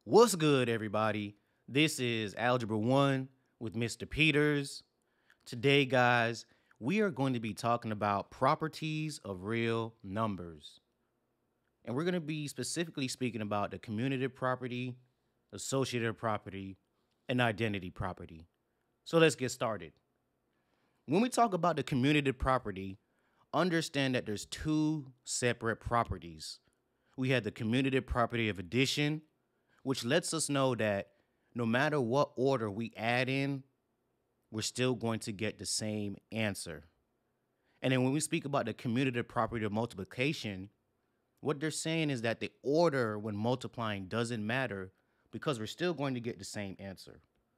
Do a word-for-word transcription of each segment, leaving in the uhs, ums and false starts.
What's good, everybody? This is Algebra one with Mister Peters. Today, guys, we are going to be talking about properties of real numbers. And we're going to be specifically speaking about the commutative property, associative property, and identity property. So let's get started. When we talk about the commutative property, understand that there's two separate properties. We have the commutative property of addition, which lets us know that no matter what order we add in, we're still going to get the same answer. And then when we speak about the commutative property of multiplication, what they're saying is that the order when multiplying doesn't matter because we're still going to get the same answer.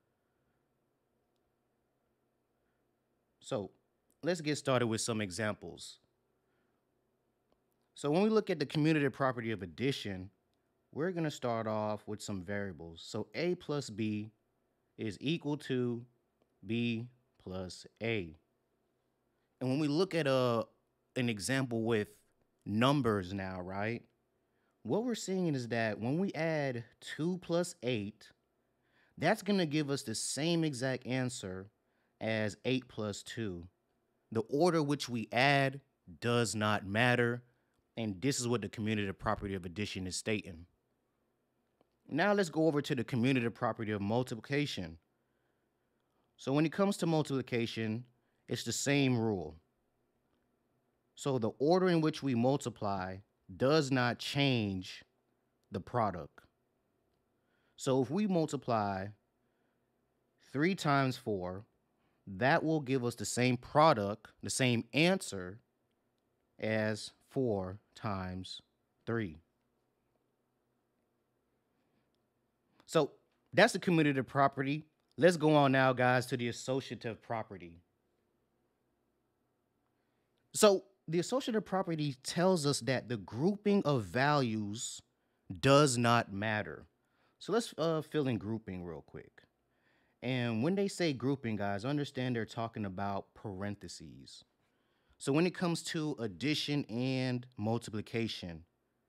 So let's get started with some examples. So when we look at the commutative property of addition, we're going to start off with some variables. So a plus b is equal to b plus a. And when we look at a, an example with numbers now, right, what we're seeing is that when we add two plus eight, that's going to give us the same exact answer as eight plus two. The order which we add does not matter, and this is what the commutative property of addition is stating. Now let's go over to the commutative property of multiplication. So when it comes to multiplication, it's the same rule. So the order in which we multiply does not change the product. So if we multiply three times four, that will give us the same product, the same answer as four times three. So that's the commutative property. Let's go on now, guys, to the associative property. So the associative property tells us that the grouping of values does not matter. So let's uh, fill in grouping real quick. And when they say grouping, guys, understand they're talking about parentheses. So when it comes to addition and multiplication,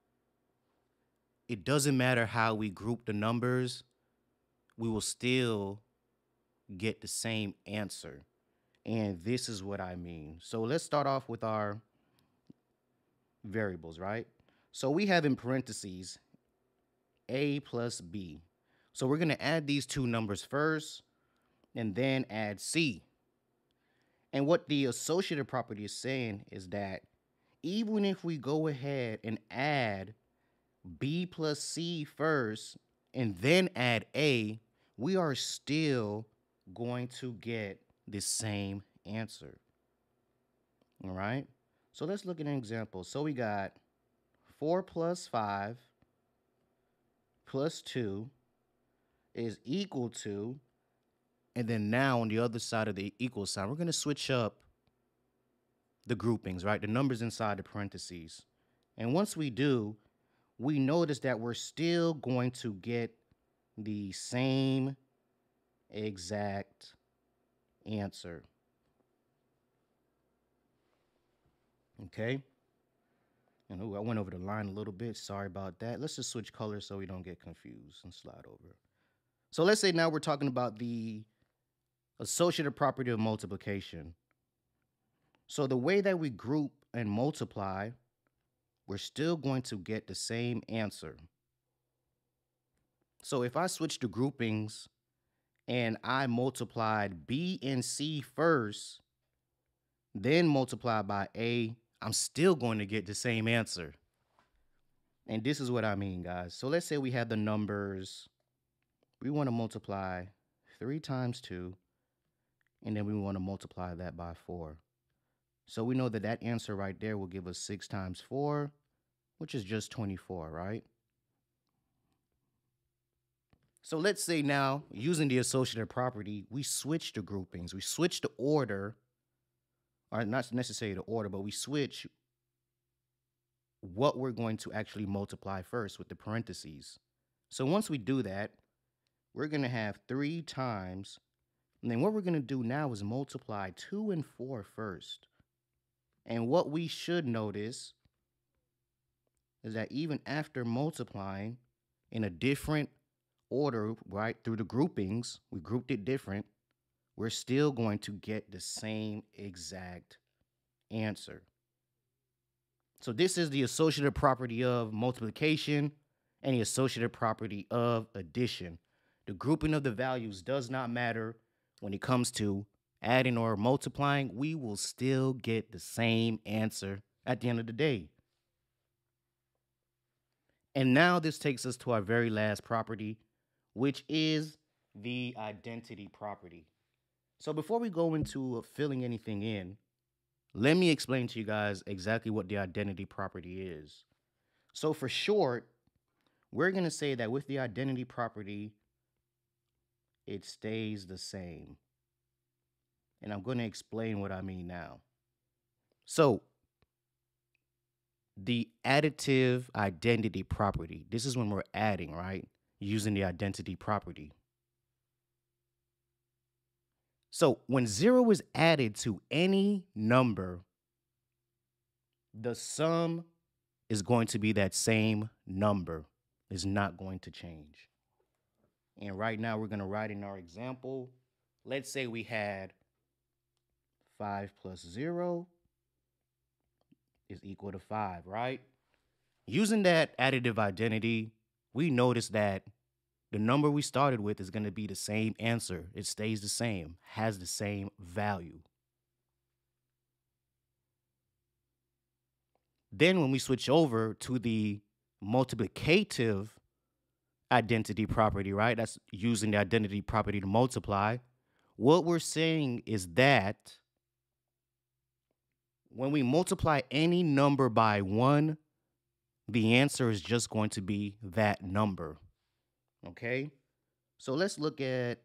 it doesn't matter how we group the numbers, we will still get the same answer. And this is what I mean. So let's start off with our variables, right? So we have in parentheses a plus b. So we're going to add these two numbers first and then add c. And what the associative property is saying is that even if we go ahead and add b plus c first and then add a, we are still going to get the same answer. All right? So let's look at an example. So we got four plus five plus two is equal to, and then now on the other side of the equal sign, we're going to switch up the groupings, right? The numbers inside the parentheses. And once we do, we notice that we're still going to get the same exact answer. Okay? And ooh, I went over the line a little bit. Sorry about that. Let's just switch colors so we don't get confused and slide over. So let's say now we're talking about the associative property of multiplication. So the way that we group and multiply, we're still going to get the same answer. So if I switch to groupings and I multiplied b and c first, then multiply by a, I'm still going to get the same answer. And this is what I mean, guys. So let's say we have the numbers, we want to multiply three times two, and then we want to multiply that by four. So we know that that answer right there will give us six times four, which is just twenty-four, right? So let's say now, using the associative property, we switch the groupings. We switch the order, or not necessarily the order, but we switch what we're going to actually multiply first with the parentheses. So once we do that, we're going to have three times, and then what we're going to do now is multiply two and four first. And what we should notice is that even after multiplying in a different order, right, through the groupings, we grouped it different, we're still going to get the same exact answer. So this is the associative property of multiplication and the associative property of addition. The grouping of the values does not matter when it comes to adding or multiplying. We will still get the same answer at the end of the day. And now this takes us to our very last property, which is the identity property. So before we go into filling anything in, let me explain to you guys exactly what the identity property is. So for short, we're going to say that with the identity property, it stays the same. And I'm going to explain what I mean now. So the additive identity property, this is when we're adding, right? Using the identity property. So when zero is added to any number, the sum is going to be that same number. It's not going to change. And right now we're going to write in our example. Let's say we had five plus zero is equal to five, right? Using that additive identity, we notice that the number we started with is going to be the same answer. It stays the same, has the same value. Then when we switch over to the multiplicative identity property, right? That's using the identity property to multiply. What we're saying is that when we multiply any number by one, the answer is just going to be that number. Okay? So let's look at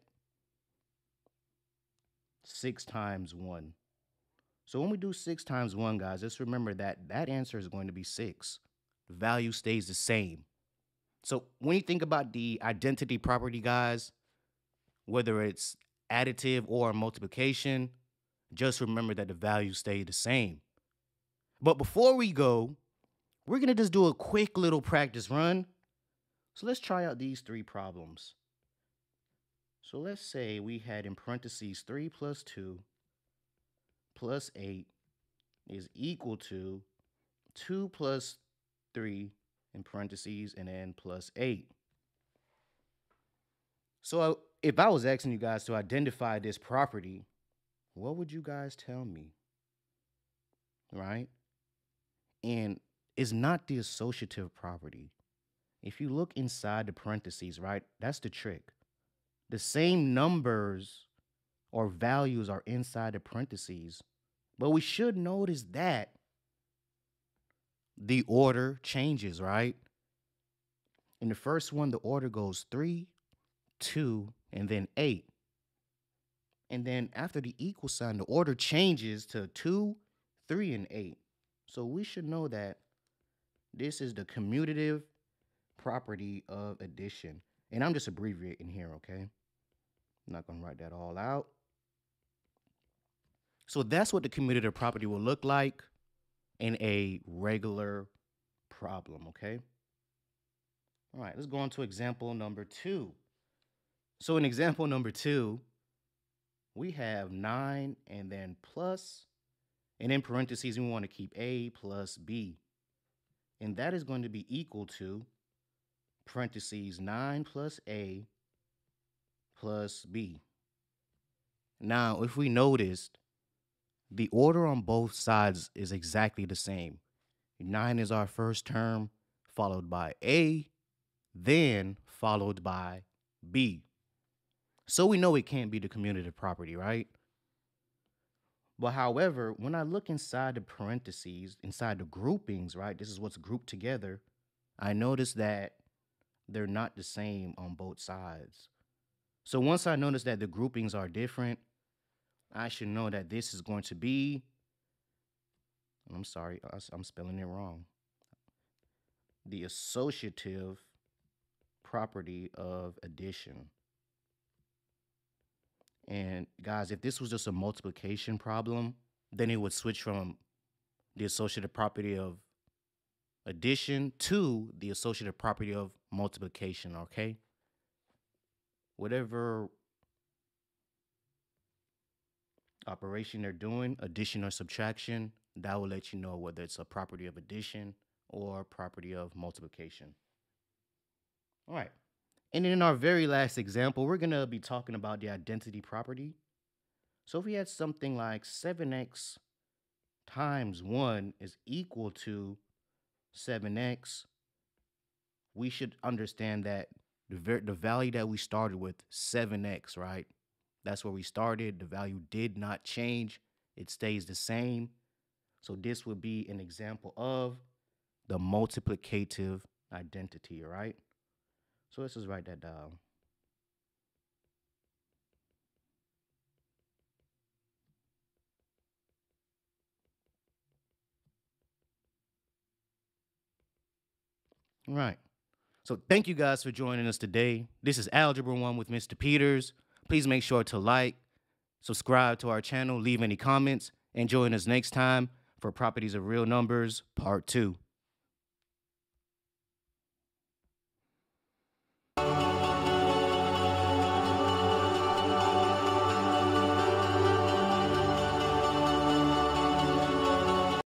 six times one. So when we do six times one, guys, just remember that that answer is going to be six. The value stays the same. So when you think about the identity property, guys, whether it's additive or multiplication, just remember that the values stay the same. But before we go, we're going to just do a quick little practice run. So let's try out these three problems. So let's say we had in parentheses three plus two plus eight is equal to two plus three in parentheses and then plus eight. So if I was asking you guys to identify this property, what would you guys tell me? Right? And it's not the associative property. If you look inside the parentheses, right, that's the trick. The same numbers or values are inside the parentheses, but we should notice that the order changes, right? In the first one, the order goes three, two, and then eight. And then after the equal sign, the order changes to two, three, and eight. So we should know that this is the commutative property of addition. And I'm just abbreviating here, okay? I'm not going to write that all out. So that's what the commutative property will look like in a regular problem, okay? All right, let's go on to example number two. So in example number two, we have nine and then plus, and in parentheses, we want to keep a plus b. And that is going to be equal to parentheses nine plus a plus b. Now, if we noticed, the order on both sides is exactly the same. nine is our first term, followed by a, then followed by b. So we know it can't be the commutative property, right? But however, when I look inside the parentheses, inside the groupings, right, this is what's grouped together, I notice that they're not the same on both sides. So once I notice that the groupings are different, I should know that this is going to be, I'm sorry, I'm spelling it wrong, the associative property of addition. And guys, if this was just a multiplication problem, then it would switch from the associative property of addition to the associative property of multiplication, okay? whatever operation they're doing, addition or subtraction, that will let you know whether it's a property of addition or property of multiplication. All right. And in our very last example, we're going to be talking about the identity property. So if we had something like seven x times one is equal to seven x, we should understand that the, ver- the value that we started with, seven x, right? That's where we started. The value did not change. It stays the same. So this would be an example of the multiplicative identity, all right? So let's just write that down. All right. So thank you guys for joining us today. This is Algebra one with Mister Peters. Please make sure to like, subscribe to our channel, leave any comments, and join us next time for Properties of Real Numbers Part two.